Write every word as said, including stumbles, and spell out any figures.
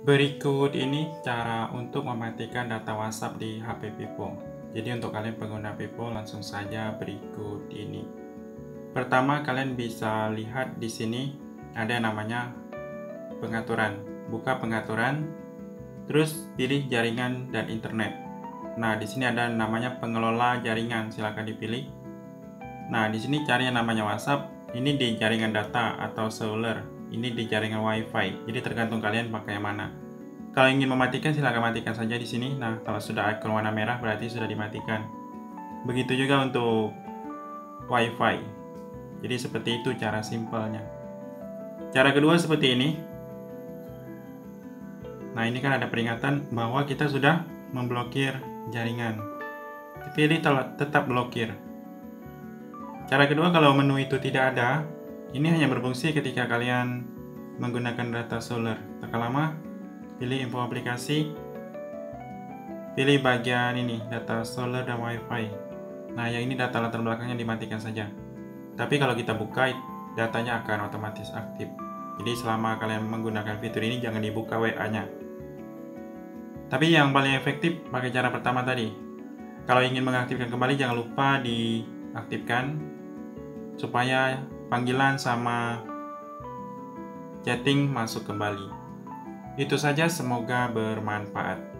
Berikut ini cara untuk mematikan data WhatsApp di H P Vivo. Jadi untuk kalian pengguna Vivo langsung saja berikut ini. Pertama, kalian bisa lihat di sini ada yang namanya pengaturan. Buka pengaturan, terus pilih jaringan dan internet. Nah, di sini ada namanya pengelola jaringan, silakan dipilih. Nah, di sini cari yang namanya WhatsApp. Ini di jaringan data atau seluler. Ini di jaringan WiFi. Jadi tergantung kalian pakai yang mana. Kalau ingin mematikan silahkan matikan saja di sini. Nah, kalau sudah icon warna merah berarti sudah dimatikan. Begitu juga untuk WiFi. Jadi seperti itu cara simpelnya. Cara kedua seperti ini. Nah, ini kan ada peringatan bahwa kita sudah memblokir jaringan. Pilih tetap blokir. Cara kedua, kalau menu itu tidak ada, ini hanya berfungsi ketika kalian menggunakan data seluler. Tekan lama, pilih info aplikasi, pilih bagian ini, data seluler dan WiFi. Nah, yang ini data latar belakangnya dimatikan saja. Tapi kalau kita buka, datanya akan otomatis aktif. Jadi selama kalian menggunakan fitur ini, jangan dibuka W A-nya. Tapi yang paling efektif pakai cara pertama tadi. Kalau ingin mengaktifkan kembali, jangan lupa diaktifkan supaya panggilan sama chatting masuk kembali. Itu saja, semoga bermanfaat.